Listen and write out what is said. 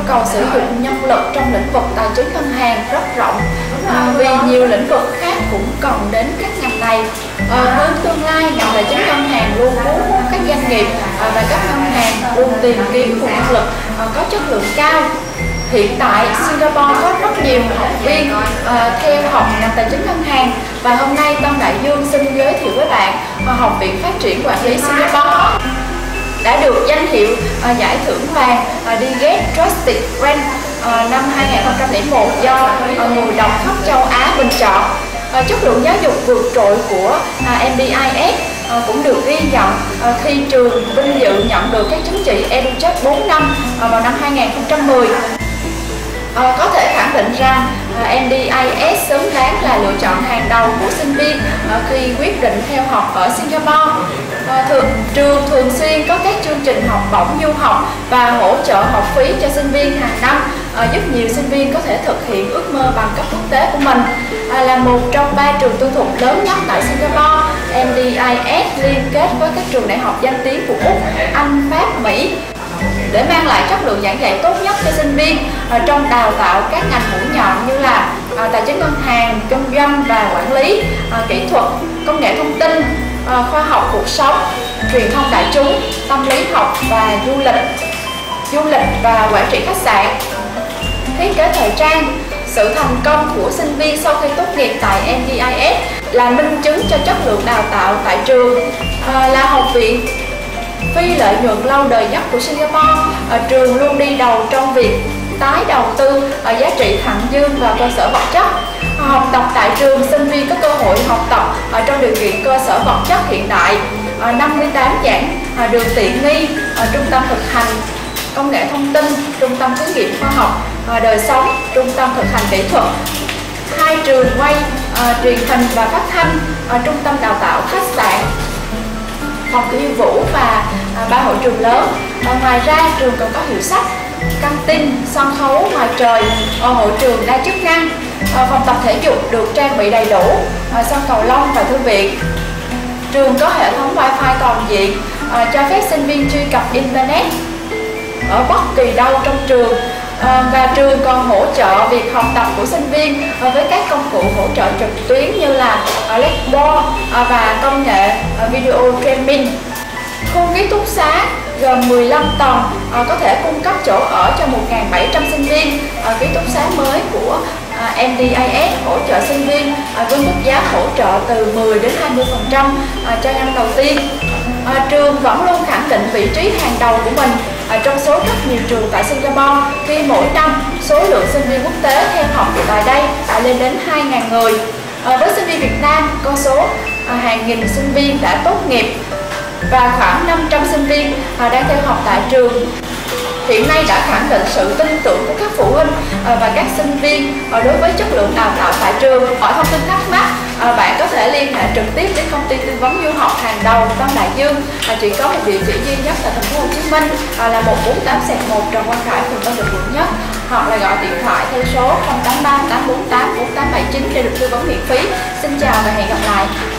cầu sử dụng nhân lực trong lĩnh vực tài chính ngân hàng rất rộng, vì nhiều lĩnh vực khác cũng cần đến các ngành này. Với tương lai, ngành tài chính ngân hàng luôn cuốn hút các doanh nghiệp và các ngân hàng luôn tìm kiếm nguồn nhân lực có chất lượng cao. Hiện tại, Singapore có rất nhiều học viên theo học ngành tài chính ngân hàng, và hôm nay Tân Đại Dương xin giới thiệu với bạn Học viện Phát triển Quản lý Singapore đã được danh hiệu giải thưởng vàng Digest Trusted Brand năm 2001 do người đọc khắp châu Á bình chọn. Chất lượng giáo dục vượt trội của MDIS cũng được ghi nhận khi trường vinh dự nhận được các chứng chỉ EduCheck 4 năm vào năm 2010. Có thể khẳng định rằng MDIS xứng đáng là lựa chọn hàng đầu của sinh viên khi quyết định theo học ở Singapore. Trường thường xuyên có các chương trình học bổng du học và hỗ trợ học phí cho sinh viên hàng năm, giúp nhiều sinh viên có thể thực hiện ước mơ bằng cấp quốc tế của mình. Là một trong 3 trường tư thục lớn nhất tại Singapore, MDIS liên kết với các trường đại học danh tiếng của Úc, Anh, Pháp, Mỹ để mang lại chất lượng giảng dạy tốt nhất cho sinh viên trong đào tạo các ngành mũi nhọn như là tài chính ngân hàng, kinh doanh và quản lý, kỹ thuật, công nghệ thông tin, khoa học cuộc sống, truyền thông đại chúng, tâm lý học và du lịch và quản trị khách sạn, thiết kế thời trang. Sự thành công của sinh viên sau khi tốt nghiệp tại MDIS là minh chứng cho chất lượng đào tạo tại trường. Là học viện phi lợi nhuận lâu đời nhất của Singapore, trường luôn đi đầu trong việc tái đầu tư giá trị thặng dư và cơ sở vật chất. Học tập tại trường, sinh viên có cơ hội học tập trong điều kiện cơ sở vật chất hiện đại, 58 giảng đường tiện nghi, trung tâm thực hành công nghệ thông tin, trung tâm thí nghiệm khoa học đời sống, trung tâm thực hành kỹ thuật, 2 trường quay truyền hình và phát thanh, trung tâm đào tạo khách sạn, phòng khiêu vũ và 3 hội trường lớn. Ngoài ra, trường còn có hiệu sách, căng tin, sân khấu ngoài trời, hội trường đa chức năng, phòng tập thể dục được trang bị đầy đủ, sân cầu lông và thư viện. Trường có hệ thống wifi toàn diện, cho phép sinh viên truy cập internet ở bất kỳ đâu trong trường, và trường còn hỗ trợ việc học tập của sinh viên với các công cụ hỗ trợ trực tuyến như là Blackboard và công nghệ video streaming. Khu ký túc xá gồm 15 tầng có thể cung cấp chỗ ở cho 1.700 sinh viên. Ký túc xá mới của MDIS hỗ trợ sinh viên với mức giá hỗ trợ từ 10 đến 20% cho năm đầu tiên. Trường vẫn luôn khẳng định vị trí hàng đầu của mình trong số rất nhiều trường tại Singapore, khi mỗi năm số lượng sinh viên quốc tế theo học tại đây đã lên đến 2.000 người. Với sinh viên Việt Nam, con số hàng nghìn sinh viên đã tốt nghiệp và khoảng 500 sinh viên đang theo học tại trường. Hiện nay đã khẳng định sự tin tưởng của các phụ huynh và các sinh viên đối với chất lượng đào tạo tại trường. Hỏi thông tin thắc mắc, bạn có thể liên hệ trực tiếp đến công ty tư vấn du học hàng đầu Tân Đại Dương. Chỉ có một địa chỉ duy nhất tại thành phố Hồ Chí Minh là 148/1 Trần Quang Khải, phường Tân Định, quận Nhất, hoặc là gọi điện thoại theo số 083 848 4879 để được tư vấn miễn phí. Xin chào và hẹn gặp lại.